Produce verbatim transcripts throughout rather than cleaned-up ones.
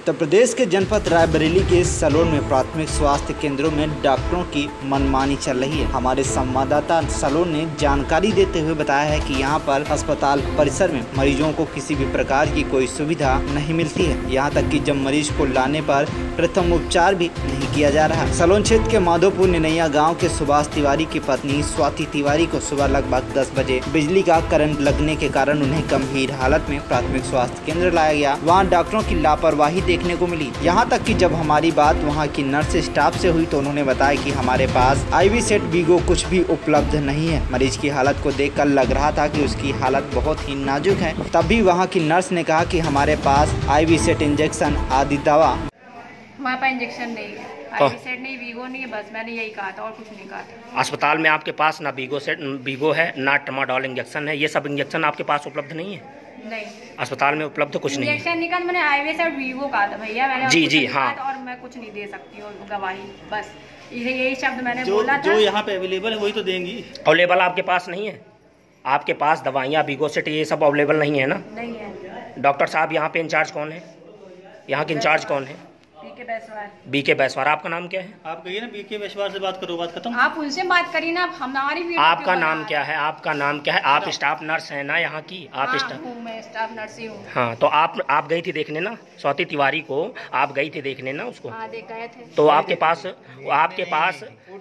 उत्तर प्रदेश के जनपद रायबरेली के सलोन में प्राथमिक स्वास्थ्य केंद्रों में डॉक्टरों की मनमानी चल रही है। हमारे संवाददाता सलोन ने जानकारी देते हुए बताया है कि यहां पर अस्पताल परिसर में मरीजों को किसी भी प्रकार की कोई सुविधा नहीं मिलती है। यहां तक कि जब मरीज को लाने पर प्रथम उपचार भी नहीं किया जा रहा। सलोन क्षेत्र के माधोपुर निनैया गाँव के सुभाष तिवारी की पत्नी स्वाति तिवारी को सुबह लगभग दस बजे बिजली का करंट लगने के कारण उन्हें गंभीर हालत में प्राथमिक स्वास्थ्य केंद्र लाया गया। वहां डॉक्टरों की लापरवाही देखने को मिली। यहां तक कि जब हमारी बात वहां की नर्स स्टाफ से हुई तो उन्होंने बताया कि हमारे पास आईवी सेट वीगो कुछ भी उपलब्ध नहीं है। मरीज की हालत को देखकर लग रहा था कि उसकी हालत बहुत ही नाजुक है। तब भी वहां की नर्स ने कहा कि हमारे पास आईवी सेट इंजेक्शन आदि दवा हमारे पास इंजेक्शन नहीं है, आईवी सेट नहीं, वीगो नहीं है, बस मैंने यही कहा था और कुछ नहीं कहा था। अस्पताल में आपके पास ना वीगो सेट वीगो है ना ट्रामाडोल इंजेक्शन है, ये सब इंजेक्शन आपके पास उपलब्ध नहीं है? नहीं, अस्पताल में उपलब्ध कुछ नहीं है। इंजेक्शन नहीं कहा, मैंने आईवी सेट वीगो कहा था भैया, मैंने जी जी हाँ, और मैं कुछ नहीं दे सकती हूँ गवाही, बस यही शब्द मैंने जो, बोला था। जो यहाँ पे अवेलेबल है वही तो देंगी। अवेलेबल आपके पास नहीं है? आपके पास दवाइयाँ वीगो सेट ये सब अवेलेबल नहीं है ना? नहीं है। डॉक्टर साहब यहाँ पे इंचार्ज कौन है? यहाँ के इंचार्ज कौन है? बीके बैसवार। बीके बैसवार। आपका नाम क्या है? आप कहिए ना बीके बैसवार से बात करो, बात खत्म। आप उनसे बात करिए ना, हमारी आपका नाम क्या है? आपका नाम क्या है? आप स्टाफ नर्स हैं ना यहाँ की? आप हाँ, स्टाफ हूँ, मैं स्टाफ नर्स ही हूँ। हाँ, तो आप आप गई थी देखने ना स्वाति तिवारी को? आप गई थी देखने ना उसको? हाँ, देख गए थे। तो आपके पास आपके पास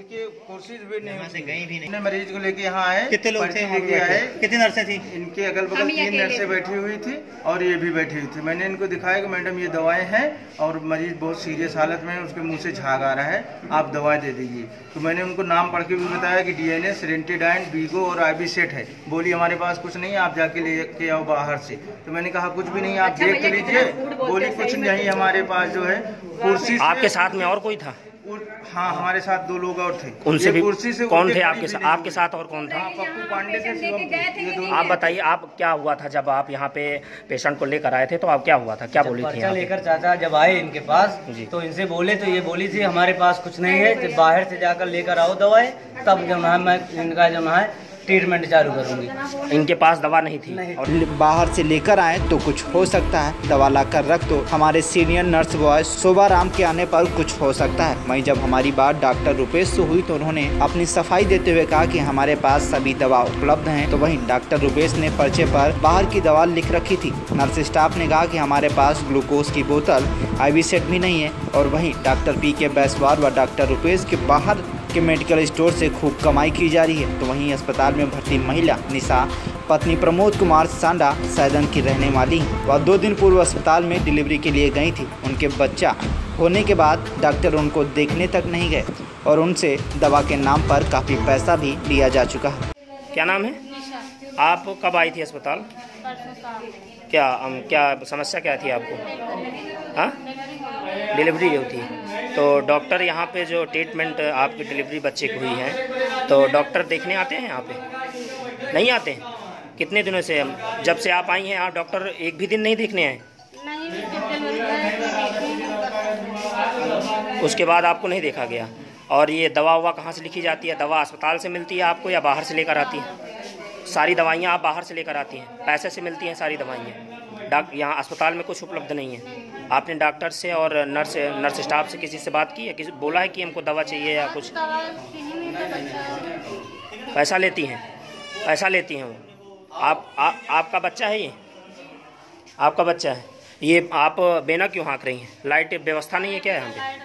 कोशिश भी नहीं गई भी नहीं। मरीज को लेके यहाँ आए। कितने लोग थे? कितनी नर्सें थी? इनके अगल बगल तीन नर्सें बैठी हुई थी और ये भी बैठी हुई थी। मैंने इनको दिखाया कि मैडम ये दवाएं हैं और मरीज बहुत सीरियस हालत में, उसके मुंह से झाग आ रहा है, आप दवाएं दे दीजिए। तो मैंने उनको नाम पढ़ के भी बताया कि डीएनएस, रेंटिडाइन, वीगो और आईवी सेट है। बोली हमारे पास कुछ नहीं है, आप जाके लेके आओ बाहर से। तो मैंने कहा कुछ भी नहीं, आप देख लीजिए। बोली कुछ नहीं हमारे पास जो है कुर्सी। आपके साथ में और कोई था? हाँ, हमारे साथ दो लोग और थे। उनसे भी कुर्सी से कौन थे आपके साथ? आपके साथ और कौन था? पप्पू पांडे थे, शिवम थे। आप बताइए, आप क्या हुआ था जब आप यहाँ पे पेशेंट को लेकर आए थे? तो आप क्या हुआ था, क्या बोली थी? पर्चा लेकर चाचा जब आए इनके पास तो इनसे बोले तो ये बोली थी हमारे पास कुछ नहीं है, जब बाहर से जाकर लेकर आओ दवाई, तब जो है मैं इनका जो है ट्रीटमेंट चालू करूंगी। इनके पास दवा नहीं थी नहीं। और बाहर से लेकर आए तो कुछ हो सकता है, दवा ला कर रख दो। हमारे senior nurse boy Shobha Ram के आने पर कुछ हो सकता है। वहीं जब हमारी बात डॉक्टर रुपेश से हुई तो उन्होंने अपनी सफाई देते हुए कहा कि हमारे पास सभी दवा उपलब्ध हैं। तो वहीं डॉक्टर रुपेश ने पर्चे पर बाहर की दवा लिख रखी थी। नर्स स्टाफ ने कहा कि हमारे पास ग्लूकोज की बोतल, आईवी सेट भी नहीं है। और वहीं डॉक्टर पी के बैसवार व डॉक्टर रुपेश के बाहर के मेडिकल स्टोर से खूब कमाई की जा रही है। तो वहीं अस्पताल में भर्ती महिला निशा पत्नी प्रमोद कुमार सांडा सैदन की रहने वाली वह दो दिन पूर्व अस्पताल में डिलीवरी के लिए गई थी। उनके बच्चा होने के बाद डॉक्टर उनको देखने तक नहीं गए और उनसे दवा के नाम पर काफ़ी पैसा भी लिया जा चुका है। क्या नाम है? आप कब आई थी अस्पताल? क्या um, क्या समस्या क्या थी आपको? हाँ, डिलीवरी होती है तो डॉक्टर यहाँ पे जो ट्रीटमेंट आपकी डिलीवरी बच्चे की हुई है तो डॉक्टर देखने आते हैं यहाँ पे? नहीं आते हैं। कितने दिनों से? जब से आप आई हैं आप डॉक्टर एक भी दिन नहीं देखने आए? उसके बाद आपको नहीं देखा गया। और ये दवा ववा कहाँ से लिखी जाती है? दवा अस्पताल से मिलती है आपको या बाहर से लेकर आती है? सारी दवाइयाँ आप बाहर से लेकर आती हैं, पैसे से मिलती हैं सारी दवाइयाँ। डॉक्टर यहाँ अस्पताल में कुछ उपलब्ध नहीं है। आपने डॉक्टर से और नर्स नर्स स्टाफ से किसी से बात की है? किसी बोला है कि हमको दवा चाहिए या कुछ? पैसा लेती हैं, पैसा लेती हैं वो। आप आ, आपका बच्चा है ये? आपका बच्चा है ये? आप बेना क्यों हाँक रही हैं? लाइट व्यवस्था नहीं है क्या यहाँ पे?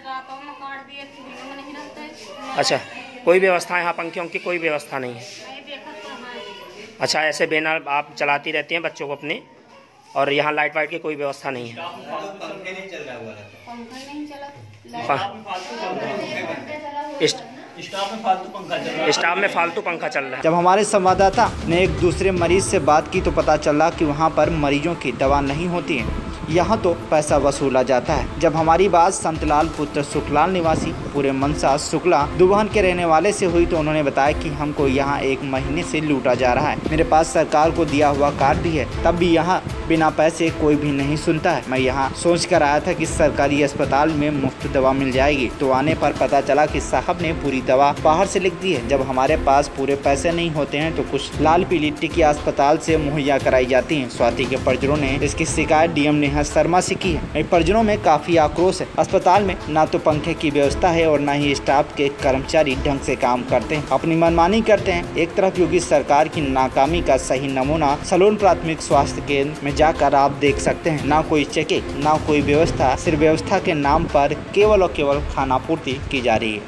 अच्छा, कोई व्यवस्था यहाँ पंखियों की कोई व्यवस्था नहीं है? अच्छा, ऐसे बेना आप चलाती रहती हैं बच्चों को अपने और यहाँ लाइट वाइट की कोई व्यवस्था नहीं है? स्टाफ में फालतू पंखा चल रहा है। स्टाफ में फालतू पंखा चल रहा है। जब हमारे संवाददाता ने एक दूसरे मरीज से बात की तो पता चला कि वहाँ पर मरीजों की दवा नहीं होती है, यहाँ तो पैसा वसूला जाता है। जब हमारी बात संतलाल पुत्र सुखलाल निवासी पूरे मनसा शुक्ला दुबहन के रहने वाले से हुई तो उन्होंने बताया कि हमको यहाँ एक महीने से लूटा जा रहा है। मेरे पास सरकार को दिया हुआ कार्ड भी है, तब भी यहाँ बिना पैसे कोई भी नहीं सुनता है। मैं यहाँ सोच कर आया था कि सरकारी अस्पताल में मुफ्त दवा मिल जाएगी, तो आने पर पता चला कि साहब ने पूरी दवा बाहर से लिख दी है। जब हमारे पास पूरे पैसे नहीं होते हैं तो कुछ लाल पीली टिक्की अस्पताल से मुहैया कराई जाती है। स्वाति के परिजनों ने इसकी शिकायत डीएम नेहा नेहा शर्मा से की है। वहीं परिजनों में काफी आक्रोश है। अस्पताल में न तो पंखे की व्यवस्था है और न ही स्टाफ के कर्मचारी ढंग से काम करते हैं, अपनी मनमानी करते हैं। एक तरफ योगी सरकार की नाकामी का सही नमूना सलोन प्राथमिक स्वास्थ्य केंद्र में जाकर आप देख सकते हैं। ना कोई चेकिंग, ना कोई व्यवस्था, सिर्फ व्यवस्था के नाम पर केवल और केवल खानापूर्ति की जा रही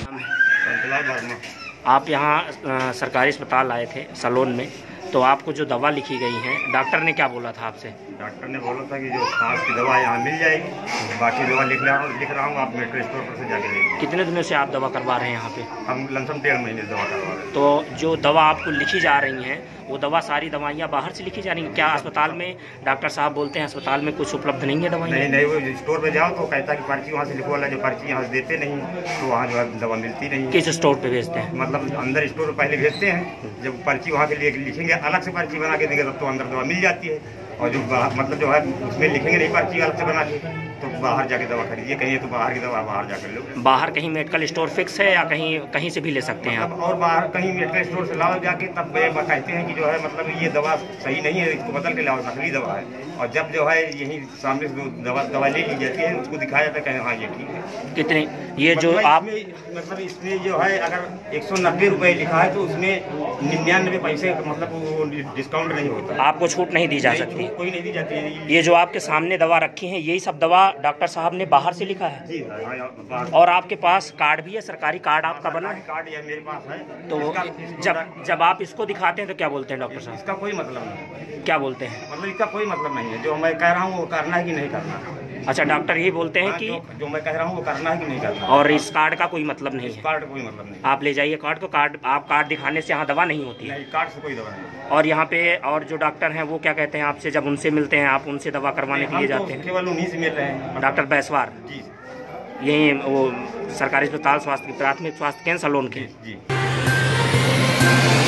है। आप यहाँ सरकारी अस्पताल आए थे सलोन में, तो आपको जो दवा लिखी गई है डॉक्टर ने क्या बोला था आपसे? डॉक्टर ने बोला था कि जो खांस की दवा यहाँ मिल जाएगी, बाकी दवा लिख रहा हूँ लिख रहा हूँ आप मेडिकल स्टोर पर से जाके लेंगे। कितने दिनों से आप दवा करवा रहे हैं यहाँ पे? हम लमसम डेढ़ महीने दवा करवा रहे हैं। तो जो दवा आपको लिखी जा रही हैं वो दवा सारी दवाइयाँ बाहर से लिखी जा रही हैं क्या? अस्पताल में डॉक्टर साहब बोलते हैं अस्पताल में कुछ उपलब्ध नहीं है दवाइयाँ? नहीं नहीं, वो स्टोर पर जाओ तो कहता कि पर्ची वहाँ से लिखो वाला, जो पर्ची यहाँ से देते नहीं तो वहाँ जो है दवा मिलती नहीं। किस स्टोर पर भेजते हैं? मतलब अंदर स्टोर पर पहले भेजते हैं, जब पर्ची वहाँ के लिए लिखेंगे अलग से पर्ची बना के देंगे तब तो अंदर दवा मिल जाती है। और जो मतलब जो है उसमें लिखेंगे नहीं पर्ची अलग से बना के, तो बाहर जाके दवा खरीदिए। कहीं तो बाहर की दवा बाहर जाकर लो। बाहर कहीं मेडिकल स्टोर फिक्स है या कहीं कहीं से भी ले सकते हैं आप? और बाहर कहीं मेडिकल स्टोर से लाओ जाके, तब कहते हैं कि जो है मतलब ये दवा सही नहीं है, इसको बदल के लाओ, नकली दवा है। और जब जो है यही सामने से दवा दवा ले ली जाती है, उसको दिखाया जाता है हाँ ये ठीक है। कितने ये जो मतलब आप इसमें, मतलब इसमें जो है अगर एक सौ नब्बे रुपये लिखा है तो उसमें निन्यानवे पैसे मतलब वो डिस्काउंट नहीं होता। आपको छूट नहीं दी जा सकती? कोई नहीं दी जाती है। ये जो आपके सामने दवा रखी है यही सब दवा डॉक्टर साहब ने बाहर से लिखा है? जी हाँ। और आपके पास कार्ड भी है? सरकारी कार्ड आपका बना है? कार्ड ये मेरे पास है। तो जब जब आप इसको दिखाते हैं तो क्या बोलते हैं डॉक्टर साहब? इसका कोई मतलब नहीं। क्या बोलते हैं? मतलब इसका कोई मतलब नहीं है। जो मैं कह रहा हूँ वो करना है कि नहीं करना है। अच्छा, डॉक्टर यही बोलते हैं कि जो, जो मैं कह रहा हूँ वो करना है कि नहीं करना। और इस कार्ड का कोई मतलब नहीं है? कार्ड कोई मतलब नहीं। आप ले जाइए कार्ड, तो कार्ड आप कार्ड दिखाने से यहाँ दवा नहीं होती है? नहीं, कार्ड से कोई दवा नहीं। और यहाँ पे और जो डॉक्टर हैं वो क्या कहते हैं आपसे जब उनसे मिलते हैं? आप उनसे दवा करवाने के लिए जाते हैं? केवल उन्हीं से मिल रहे हैं। डॉक्टर बैसवार जी, यही वो सरकारी अस्पताल स्वास्थ्य प्राथमिक स्वास्थ्य केंद्र सलोन के? जी।